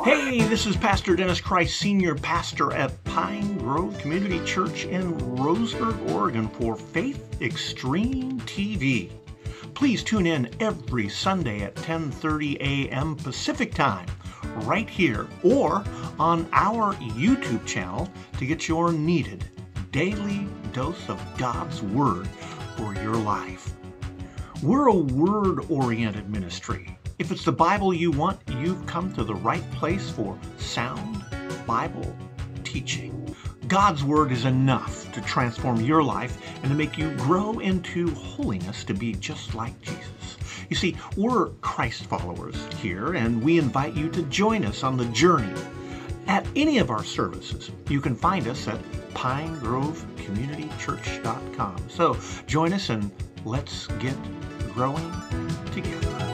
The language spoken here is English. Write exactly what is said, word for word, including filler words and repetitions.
Hey, this is Pastor Dennis Christ, Senior Pastor at Pine Grove Community Church in Roseburg, Oregon for Faith Extreme T V. Please tune in every Sunday at ten thirty a m Pacific Time, right here, or on our YouTube channel to get your needed daily dose of God's Word for your life. We're a Word-oriented ministry. If it's the Bible you want, you've come to the right place for sound Bible teaching. God's Word is enough to transform your life and to make you grow into holiness to be just like Jesus. You see, we're Christ followers here, and we invite you to join us on the journey. At any of our services, you can find us at pine grove community church dot com. So join us and let's get growing together.